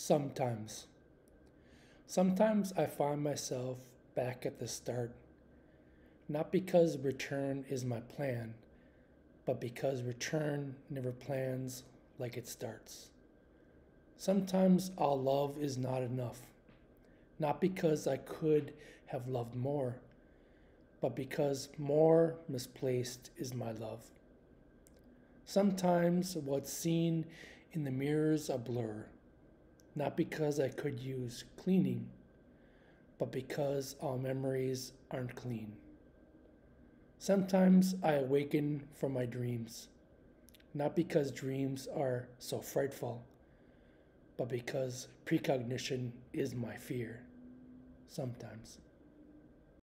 Sometimes. Sometimes I find myself back at the start, not because return is my plan, but because return never plans like it starts. Sometimes all love is not enough, not because I could have loved more, but because more misplaced is my love. Sometimes what's seen in the mirror's a blur, not because I could use cleaning, but because all memories aren't clean. Sometimes I awaken from my dreams, not because dreams are so frightful, but because precognition is my fear. Sometimes.